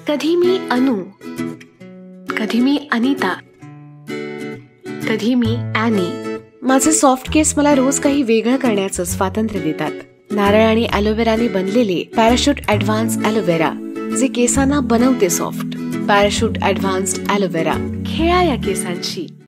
कधी मी अनु, कधी मी अनिता, कधी मी ॲनी. माझे सॉफ्ट केस मला रोज काही वेगळं करण्याचं स्वातंत्र्य देतात. नारळ आणि ॲलोवेराने बनलेले पॅराशूट ॲडव्हान्स ॲलोवेरा, जे केसांना बनवते सॉफ्ट. Parachute advanced aloe vera. खेळा या केसांशी.